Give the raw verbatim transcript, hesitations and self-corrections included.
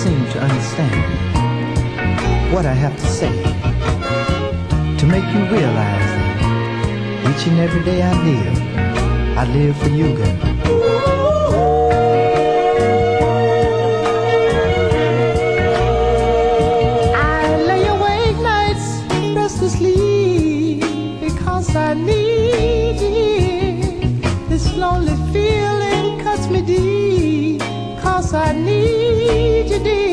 seem to understand what I have to say to make you realize that each and every day I live, I live for you, girl. I need it. This lonely feeling cuts me deep, 'cause I need you, dear.